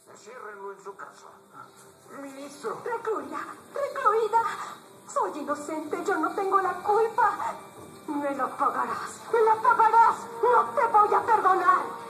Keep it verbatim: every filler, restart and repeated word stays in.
Enciérrenlo en su casa. Ministro. Recluida, recluida. Soy inocente, yo no tengo la culpa. Me la pagarás, me la pagarás. No te voy a perdonar.